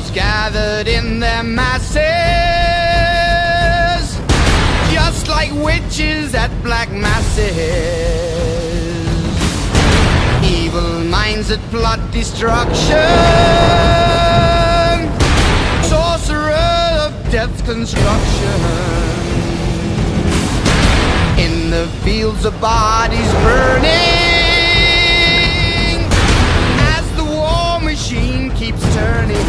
Devils gathered in their masses, just like witches at black masses. Evil minds that plot destruction, sorcerer of death's construction. In the fields of bodies burning, as the war machine keeps turning.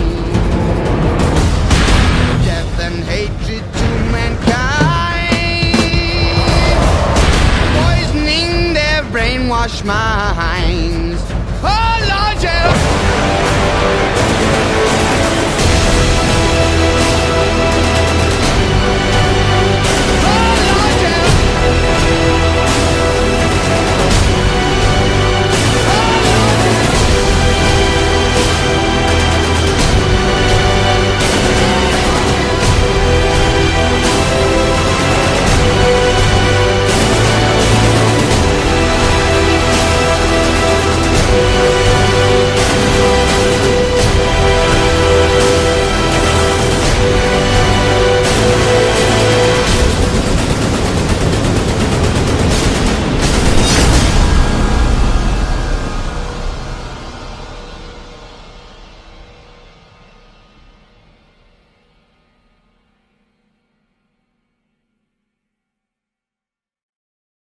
Death and hatred to mankind, poisoning their brainwashed minds. Oh Lord, yeah.